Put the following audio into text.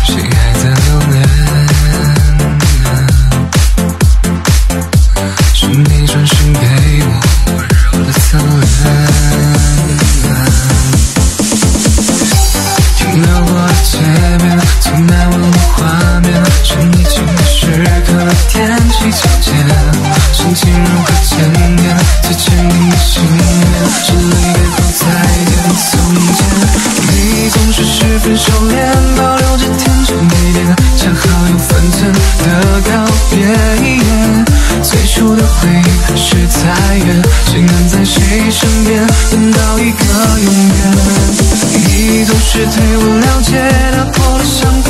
谁还在留恋？是你转身给我温柔的侧脸，停留过的街面，最难忘的画面，是你经历时刻的踮起脚尖，深情如何检验？最坚定的信念，是离别后再见的从前。你总是十分收敛，保留着天真没变，恰好有分寸的告别。最初的回忆还是太远，谁能在谁身边等到一个永远？你总是对我了解，打破了想法。